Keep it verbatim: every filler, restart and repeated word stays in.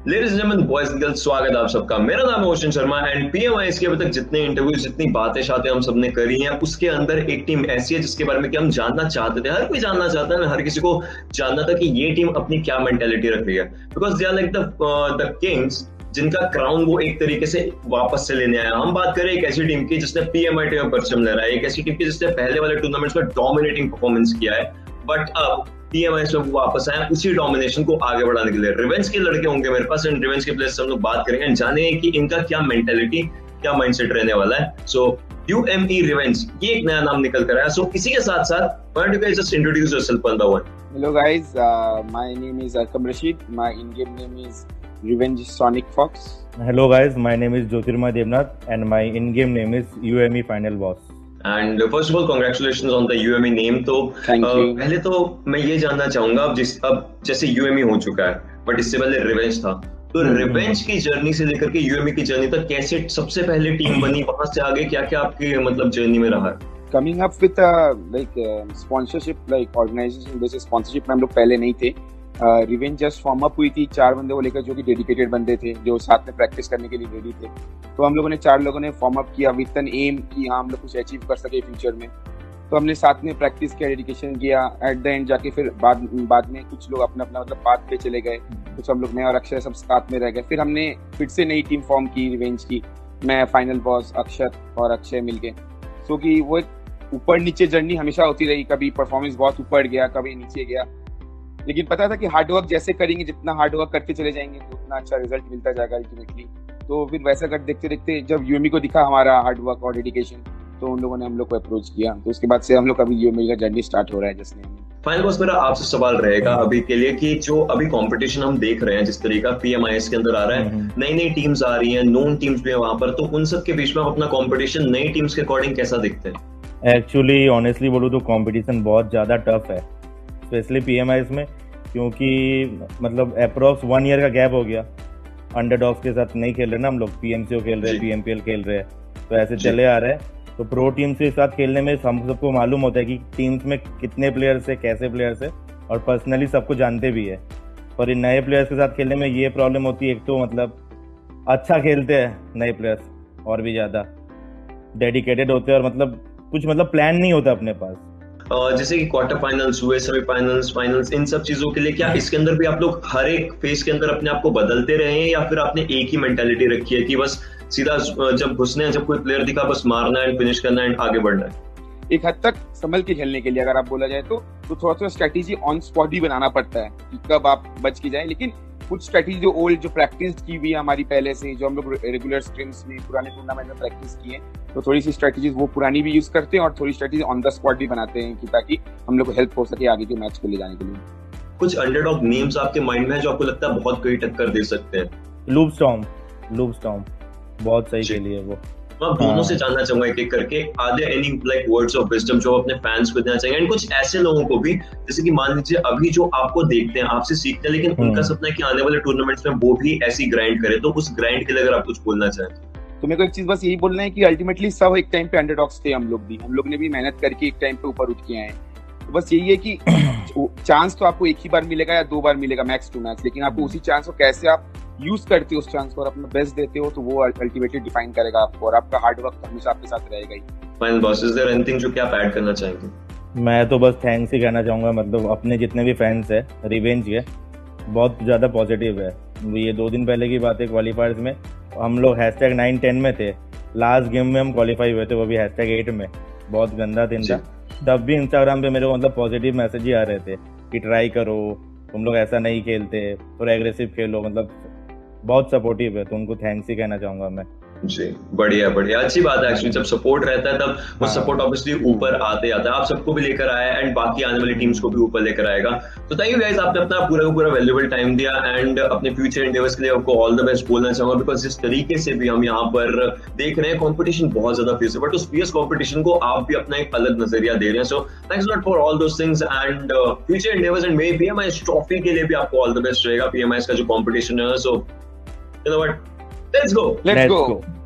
Ladies and gentleman, boys and girls, स्वागत है आप सबका। मेरा नाम है ओशन शर्मा एंड पीएमआईएस के अभी तक जितने इंटरव्यूज, जितनी बातें शातें हम सबने करी हैं, उसके अंदर एक टीम ऐसी है जिसके बारे में कि हम जानना चाहते थे। हर कोई जानना चाहता है, हर किसी को जानना था कि ये टीम अपनी क्या मेंटेलिटी रख रही है, because they are like the the kings जिनका क्राउन वो एक तरीके से वापस से लेने आया। हम बात करें एक ऐसी टीम की जिसने पीएमआई में परचम ले रहा है, एक ऐसी टीम की जिसने पहले वाले टूर्नामेंट्स में डोमिनेटिंग परफॉर्मेंस किया है, बट अब पीएमआईएस में वापस आए उसी डोमिनेशन को आगे बढ़ाने के लिए। रिवेंज के लड़के होंगे मेरे पास एंड रिवेंज के प्लेयर्स से हम लोग बात करेंगे एंड जानेंगे कि इनका क्या मेंटेलिटी, क्या माइंडसेट रहने वाला है। सो यूएमई रिवेंज, ये एक नया नाम निकल कर आया। सो इसी के साथ साथ why don't you guys just introduce yourself one by one? Hello guys, uh, my name is Arkam Rashid. My in-game name is Revenge Sonic Fox. Hello guys, my name is Jyotirmay Devnath and my in-game name is U M E Final Boss. And first of all, congratulations on the U M E name. तो Thank you. uh, पहले तो मैं ये जानना चाहूंगा, अब जिस अब जैसे U M E हो चुका है, बट इससे पहले रिवेंज था, तो रिवेंज की जर्नी से लेकर के U M E की जर्नी तक कैसे सबसे पहले टीम बनी, वहां से आगे क्या क्या आपकी मतलब जर्नी में रहा है? Coming up with a like uh, sponsorship, like organization based sponsorship में हम लोग पहले नहीं थे। रिवेंज जस्ट फॉर्म अप हुई थी चार बंदे को लेकर, जो कि डेडिकेटेड बंदे थे, जो साथ में प्रैक्टिस करने के लिए रेडी थे। तो हम लोगों ने चार लोगों ने form up with N M एम कि हाँ हम लोग कुछ अचीव कर सके फ्यूचर में। तो हमने साथ में प्रैक्टिस किया, डेडिकेशन किया। एट द एंड जाके फिर बाद बाद में कुछ लोग अपना अपना मतलब पाथ पे चले गए, कुछ हम लोग मैं और अक्षय सब साथ में रह गए। फिर हमने फिर से नई टीम फॉर्म की रिवेंज की, मैं, फाइनल बॉस, अक्षत और अक्षय मिलके। सो कि वो एक ऊपर नीचे जर्नी हमेशा होती रही, कभी परफॉर्मेंस बहुत ऊपर गया, कभी नीचे गया, लेकिन पता था कि हार्ड वर्क जैसे करेंगे, जितना हार्ड वर्क करते चले जाएंगे तो उतना अच्छा रिजल्ट मिलता जाएगा अल्टीमेटली। तो फिर वैसा कर देखते देखते जब यूएमई को दिखा हमारा हार्ड वर्क और डेडिकेशन, तो उन लोगों ने हम लोग को अप्रोच किया। तो उसके बाद से हम लोग का भी यूएमई का जर्नी स्टार्ट हो रहा है। जैसे फाइनल बॉस, मेरा आपसे सवाल रहेगा अभी के लिए कि जो अभी कंपटीशन हम देख रहे हैं, जिस तरीका पीएमआईएस के अंदर आ रहा है, नई नई टीम्स आ रही हैं, नोन टीम्स भी है वहां पर, तो उन सब के बीच में अपना कंपटीशन नई टीम्स के अकॉर्डिंग कैसा दिखते हैं? एक्चुअली ऑनेस्टली बोलूँ तो कंपटीशन बहुत ज़्यादा टफ है, स्पेशली पीएमआईएस में, क्योंकि मतलब अप्रोक्स वन ईयर का गैप हो गया। अंडरडॉग्स के साथ नहीं खेल रहे ना हम लोग, पीएमसीओ खेल रहे हैं, पीएमपीएल खेल रहे हैं, तो ऐसे चले आ रहे हैं। तो प्रो टीम के साथ खेलने में हम सबको मालूम होता है कि टीम्स में कितने प्लेयर्स है, कैसे प्लेयर्स है, और पर्सनली सबको जानते भी है। पर इन नए प्लेयर्स के साथ खेलने में ये प्रॉब्लम होती है, एक तो मतलब अच्छा खेलते हैं नए प्लेयर्स और भी ज़्यादा डेडिकेटेड होते हैं, और मतलब कुछ मतलब प्लान नहीं होता अपने पास। Uh, जैसे कि क्वार्टर फाइनल्स हुए, सेमीफाइनल्स, फाइनल्स, इन सब चीजों के लिए क्या इसके अंदर भी आप लोग हर एक फेज के अंदर अपने आप को बदलते रहे हैं, या फिर आपने एक ही मेंटालिटी रखी है कि बस सीधा जब घुसने हैं, जब कोई प्लेयर दिखा बस मारना है, फिनिश करना है, आगे बढ़ना है? एक हद तक संभल के खेलने के लिए अगर आप बोला जाए तो तो थोड़ा थोड़ा स्ट्रेटेजी ऑन स्पॉट भी बनाना पड़ता है कि कब आप बच के जाए। लेकिन कुछ स्ट्रेटेजी जो ओल्ड जो प्रैक्टिस की हुई है हमारी पहले से, जो हम लोग रेगुलर स्ट्रीम्स में पुराने टूर्नामेंट में प्रैक्टिस किए, तो थोड़ी सी स्ट्रेटेजीज वो पुरानी भी यूज करते हैं और थोड़ी स्ट्रेटेजी ऑन द स्पॉट भी बनाते हैं कि ताकि हम लोग को हेल्प हो सके आगे के मैच को ले जाने के लिए। कुछ अंडरडॉग नेम्स आपके माइंड में है जो आपको लगता है बहुत कोई टक्कर दे सकते हैं? लूप स्टॉर्म, लूप स्टॉर्म बहुत सही खेली है वो। मैं दोनों से जानना चाहूंगा एक एक करके, are there any like words of wisdom जो अपने फैंस को देना चाहिए, एंड कुछ ऐसे लोगों को भी जैसे कि मान लीजिए अभी जो आपको देखते हैं, आपसे सीखते हैं, लेकिन उनका सपना है कि आने वाले टूर्नामेंट्स में वो भी ऐसी ग्राइंड करे, तो उस ग्राइंड के लिए अगर आप कुछ बोलना चाहें तो मेरे को एक चीज बस यही बोलना है कि अल्टीमेटली सब एक टाइम पे अंडरडॉग्स थे, हम लोग भी हम लोग ने भी मेहनत करके एक टाइम पे ऊपर उठ के आए हैं। तो बस यही है कि चांस तो आपको एक ही बार मिलेगा या दो बार मिलेगा मैक्स टू मैक्स, लेकिन आपको उसी चांस को कैसे आप यूज करते हो, उस चांस को और अपना बेस्ट देते हो, तो वो अल्टीमेटली डिफाइन करेगा आपको, और आपका हार्ड वर्क हमेशा आपके साथ रहेगा ही। Final boss, is there anything जो क्या आप ऐड करना चाहेंगे? मैं तो बस थैंक्स ही कहना चाहूँगा, मतलब अपने जितने भी फैंस है रिवेंज के, बहुत ज़्यादा पॉजिटिव है। ये दो दिन पहले की बात है, क्वालिफायर्स में हम लोग हैशटैग नाइन टेन में थे, लास्ट गेम में हम क्वालिफाई हुए थे, वो भी हैशटैग एट में, बहुत गंदा दिन था। तब भी इंस्टाग्राम पे मेरे को मतलब पॉजिटिव मैसेज ही आ रहे थे कि ट्राई करो, तुम लोग ऐसा नहीं खेलते, थोड़ा एग्रेसिव खेलो, मतलब बहुत सपोर्टिव है, तो उनको थैंक्स ही कहना चाहूँगा मैं। जी, बढ़िया बढ़िया, अच्छी बात है। एक्चुअली जब सपोर्ट रहता है तब वो सपोर्ट ऑब्वियसली ऊपर आते आता है, आप सबको भी लेकर आया एंड बाकी आने वाली टीम्स को भी ऊपर लेकर आएगा। तो थैंक यू गाइस, आपने अपना पूरा पूरा वैल्यूएबल टाइम दिया एंड अपने फ्यूचर एंडेवर्स के लिए आपको ऑल द बेस्ट बोलना चाहूंगा, बिकॉज जिस तरीके से भी हम यहाँ पर देख रहे हैं कंपटीशन बहुत ज्यादा फियर्स है, बट उस फियर्स कंपटीशन को आप भी अपना एक अलग नजरिया दे रहे हैं। So thanks lot for all those things and future endeavours and may PMIS trophy के लिए भी आपको ऑल द बेस्ट रहेगा, पीएमआईएस का जो कंपटीशन है। So you know what, let's go let's go.